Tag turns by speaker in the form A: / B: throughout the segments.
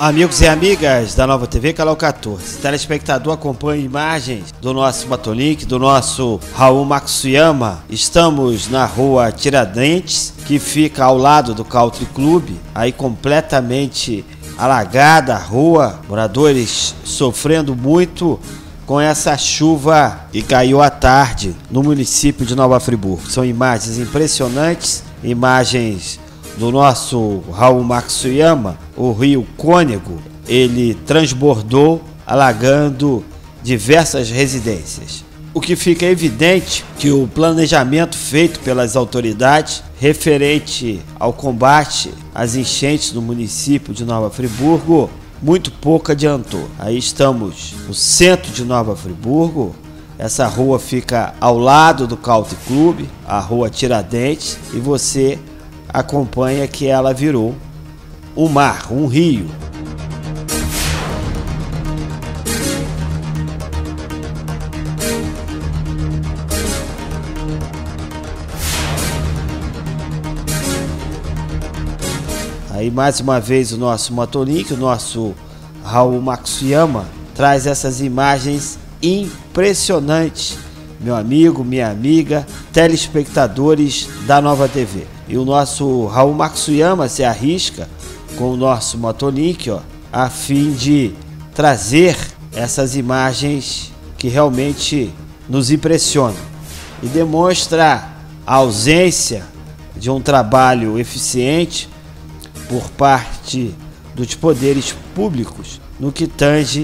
A: Amigos e amigas da Nova TV, canal 14. Telespectador, acompanha imagens do nosso Motolink, do nosso Raul Matsuyama. Estamos na rua Tiradentes, que fica ao lado do Country Club, aí completamente alagada a rua, moradores sofrendo muito com essa chuva que caiu à tarde no município de Nova Friburgo. São imagens impressionantes, imagens do nosso Raul Matsuyama. O rio Cônego, ele transbordou, alagando diversas residências. O que fica evidente que o planejamento feito pelas autoridades referente ao combate às enchentes no município de Nova Friburgo muito pouco adiantou. Aí estamos no centro de Nova Friburgo. Essa rua fica ao lado do Country Club, a rua Tiradentes, e você acompanha que ela virou um mar, um rio. Aí mais uma vez o nosso Motolink, o nosso Raul Matsuyama, traz essas imagens impressionantes, meu amigo, minha amiga, telespectadores da Nova TV. E o nosso Raul Matsuyama se arrisca com o nosso Motolink, a fim de trazer essas imagens que realmente nos impressionam e demonstra a ausência de um trabalho eficiente por parte dos poderes públicos no que tange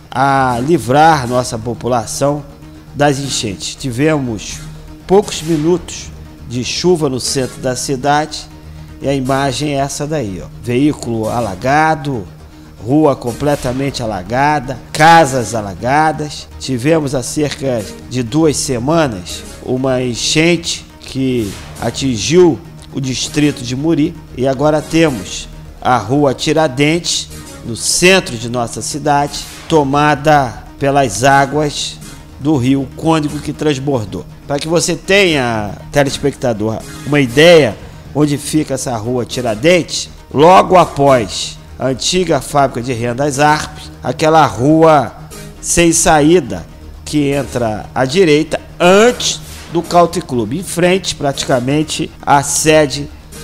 A: a livrar nossa população das enchentes. Tivemos poucos minutos de chuva no centro da cidade e a imagem é essa daí, veículo alagado, rua completamente alagada, casas alagadas. Tivemos há cerca de 2 semanas uma enchente que atingiu o distrito de Muri, e agora temos a rua Tiradentes, no centro de nossa cidade, tomada pelas águas do rio Cônego que transbordou. Para que você tenha, telespectador, uma ideia onde fica essa rua Tiradentes, logo após a antiga fábrica de rendas ARP, aquela rua sem saída que entra à direita antes do Country Club, em frente praticamente à sede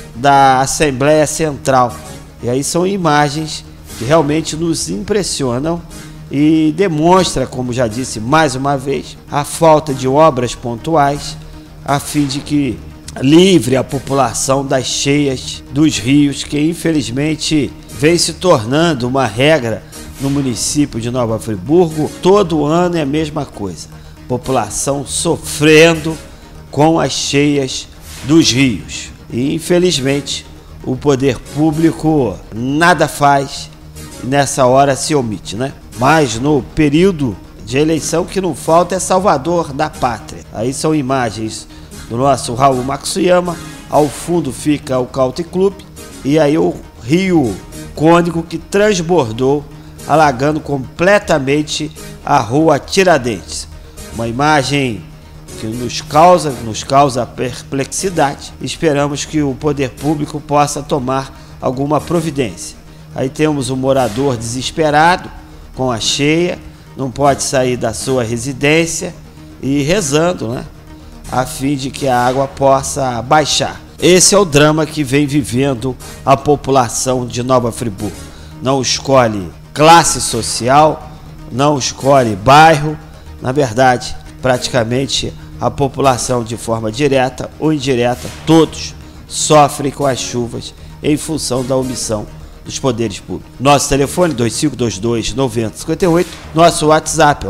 A: da Assembleia Central. E aí são imagens que realmente nos impressionam e demonstra, como já disse mais uma vez, a falta de obras pontuais a fim de que livre a população das cheias dos rios, que infelizmente vem se tornando uma regra no município de Nova Friburgo. Todo ano é a mesma coisa, população sofrendo com as cheias dos rios. E infelizmente o poder público nada faz, e nessa hora se omite, né? Mas no período de eleição que não falta é salvador da pátria. Aí são imagens do nosso Raul Matsuyama, ao fundo fica o Country Club e aí o rio Cônego que transbordou, alagando completamente a rua Tiradentes. Uma imagem que nos causa perplexidade. Esperamos que o poder público possa tomar alguma providência. Aí temos um morador desesperado com a cheia, não pode sair da sua residência e rezando, né, a fim de que a água possa baixar. Esse é o drama que vem vivendo a população de Nova Friburgo. Não escolhe classe social, não escolhe bairro. Na verdade, praticamente a população, de forma direta ou indireta, todos sofrem com as chuvas em função da omissão dos poderes públicos. Nosso telefone 2522-9058, nosso WhatsApp é o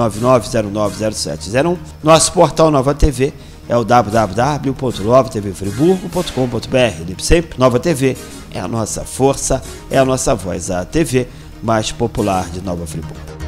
A: 999090701, nosso portal Nova TV é o www.novatvfriburgo.com.br. Lembre sempre, Nova TV é a nossa força, é a nossa voz, a TV mais popular de Nova Friburgo.